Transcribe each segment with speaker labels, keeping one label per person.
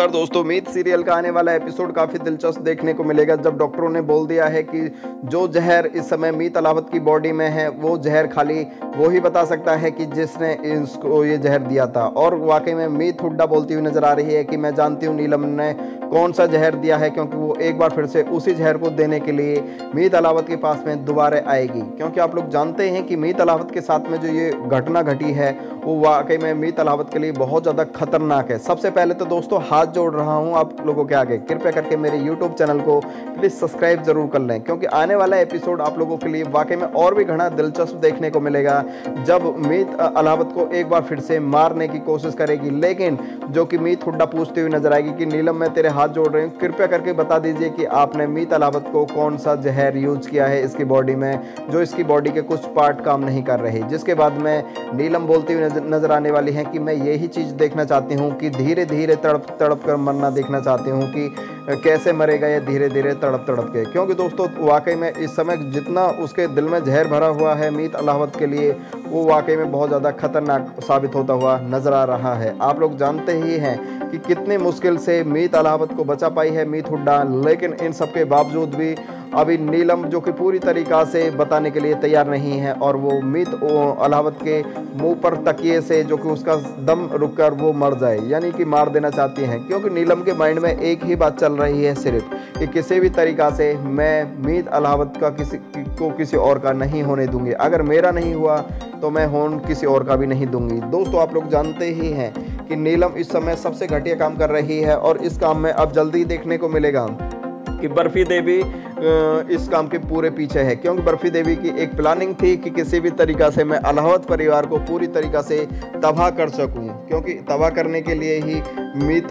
Speaker 1: नमस्कार दोस्तों, मीत सीरियल का आने वाला एपिसोड काफ़ी दिलचस्प देखने को मिलेगा जब डॉक्टरों ने बोल दिया है कि जो जहर इस समय मीत अलावत की बॉडी में है वो जहर खाली वो ही बता सकता है कि जिसने इसको ये जहर दिया था। और वाकई में मीत हुड्डा बोलती हुई नजर आ रही है कि मैं जानती हूँ नीलम ने कौन सा जहर दिया है, क्योंकि वो एक बार फिर से उसी जहर को देने के लिए मीत अलावत के पास में दोबारा आएगी। क्योंकि आप लोग जानते हैं कि मीत अलावत के साथ में जो ये घटना घटी है वो वाकई में मीत अलावत के लिए बहुत ज़्यादा खतरनाक है। सबसे पहले तो दोस्तों हाथ जोड़ रहा हूं आप लोगों के आगे, कृपया करके मेरे यूट्यूब चैनल को प्लीज़ सब्सक्राइब जरूर कर लें, क्योंकि आने वाला एपिसोड आप लोगों के लिए वाकई में और भी घना दिलचस्प देखने को मिलेगा जब मीत अलावत को एक बार फिर से मारने की कोशिश करेगी। लेकिन जो कि मीत हुड्डा पूछती हुई नजर आएगी कि नीलम मैं तेरे हाथ जोड़ रही हूँ, कृपया करके बता दीजिए कि आपने मीत अलावत को कौन सा जहर यूज किया है इसकी बॉडी में, जो इसकी बॉडी के कुछ पार्ट काम नहीं कर रहे। जिसके बाद में नीलम बोलती हुई नजर आने वाली है कि मैं यही चीज़ देखना चाहती हूँ कि धीरे धीरे तड़प तड़प कर मरना देखना चाहती हूँ कि कैसे मरेगा ये धीरे धीरे तड़प तड़प के। क्योंकि दोस्तों वाकई में इस समय जितना उसके दिल में जहर भरा हुआ है मीत अलावत के लिए, वो वाकई में बहुत ज़्यादा खतरनाक साबित होता हुआ नजर आ रहा है। आप लोग जानते ही हैं कि कितनी मुश्किल से मीत अलावत को बचा पाई है मीत हुड्डा, लेकिन इन सब के बावजूद भी अभी नीलम जो कि पूरी तरीक़ा से बताने के लिए तैयार नहीं है और वो मीत अलावत के मुंह पर तकिए से जो कि उसका दम रुककर वो मर जाए, यानी कि मार देना चाहती हैं। क्योंकि नीलम के माइंड में एक ही बात चल रही है सिर्फ कि किसी भी तरीक़ा से मैं मीत अलावत का किसी और का नहीं होने दूंगी। अगर मेरा नहीं हुआ तो मैं होन किसी और का भी नहीं दूंगी। दोस्तों आप लोग जानते ही हैं कि नीलम इस समय सबसे घटिया काम कर रही है और इस काम में अब जल्दी देखने को मिलेगा कि बर्फी देवी इस काम के पूरे पीछे है। क्योंकि बर्फी देवी की एक प्लानिंग थी कि किसी भी तरीक़ा से मैं अलावत परिवार को पूरी तरीक़ा से तबाह कर सकूं, क्योंकि तबाह करने के लिए ही मीत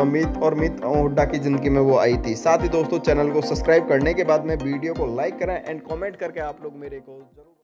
Speaker 1: हुड्डा की ज़िंदगी में वो आई थी। साथ ही दोस्तों चैनल को सब्सक्राइब करने के बाद में वीडियो को लाइक करें एंड कमेंट करके आप लोग मेरे को जरूर